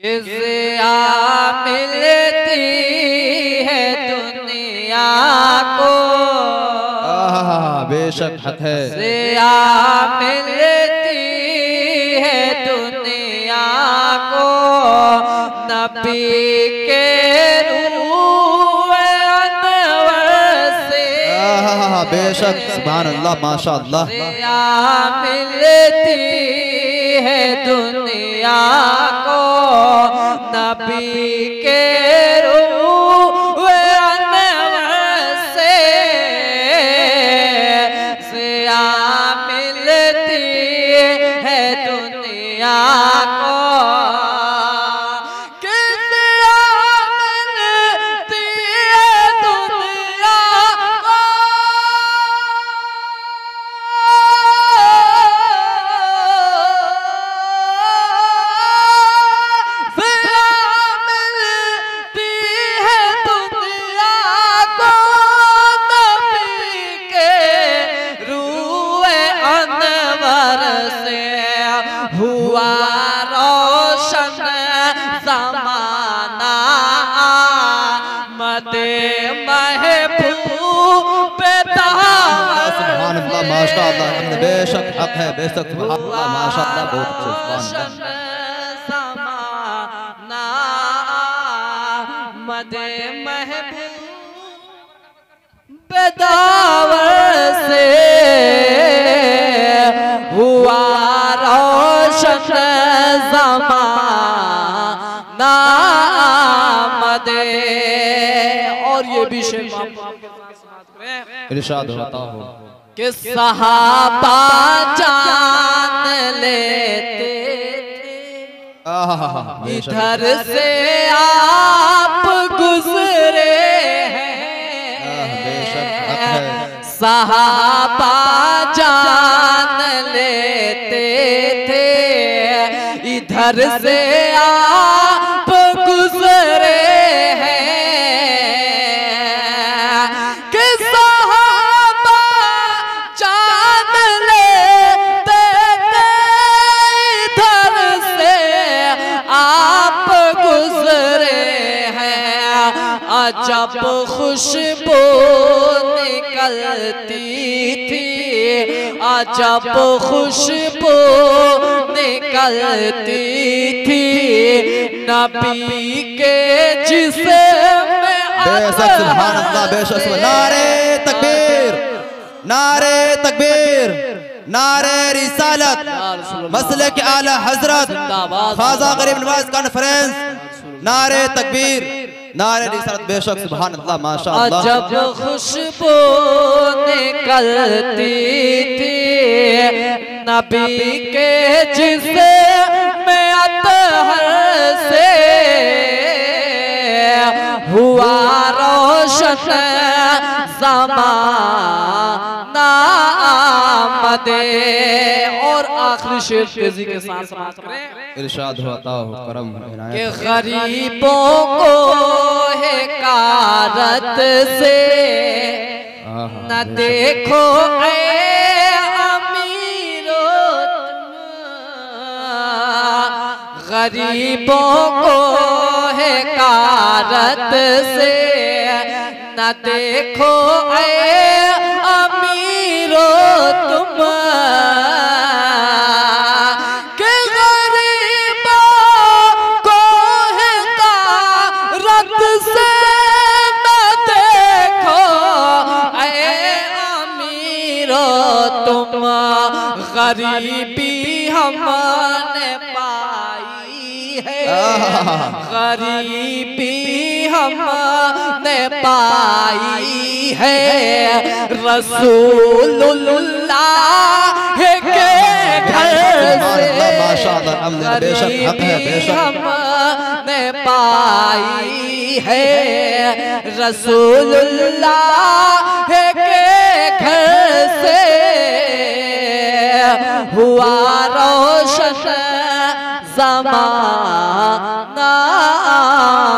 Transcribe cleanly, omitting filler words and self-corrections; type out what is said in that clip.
किसिया मिलती है दुनिया को, बेशक हक है। किसिया मिलती है दुनिया को, नबी के रूह अनवर से। बेशक सुभान अल्लाह माशा अल्लाह। किसिया मिलती है दुनिया को, नबी के रूह अनवर से। सिया मिलती है दुनिया को, किसिया मिलती है दुनिया को। हुआ रोशन ज़माना मदे महबूब दावत। सुभान अल्लाह माशा अल्लाह। बेशक हक है, बेशक सुभान अल्लाह माशा अल्लाह। बहुत अच्छे सुभान ज़माना मदे महबूब दावत से। हुआ रोशन ज़माना मदे। और ये भी इरशाद होता हो कि सहाबा जान लेते थे इधर से आप गुजरे हैं। सहाबा जान लेते थे इधर से आप गुजरे हैं। कि सहाबा जान लेते थे इधर से आप गुजरे हैं। अजब खुशबू निकलती थी, अजब खुशबू निकलती थी नबी के जिस्म। बेशक सुभान अल्लाह। बेशक नारे तकबीर, नारे तकबीर, नारे रिसालत, मसलक आला हजरत ख्वाजा गरीब नवाज कॉन्फ्रेंस। नारे तकबीर, नारे रिसालत। बेशक सुभान अल्लाह माशा अल्लाह। अजब खुशबू निकलती थी नबी के जिस्म अतहर से। हुआ रोशन ज़माना मदे। और आखिरी शेर तेजी के साथ समाप्त करें। इरशाद होता हो करम कि गरीबों को हिकारत से न देखो ऐ अमीरों तुम। गरीबों को हिकारत से न देखो ऐ अमीरों तुम। गरीबी हमने पाई है, गरीबी हमने पाई है। रसूलुल्लाह के घर से गरीबी हमने पाई है। रसूलुल्लाह के घर से हुआ रोशन ज़माना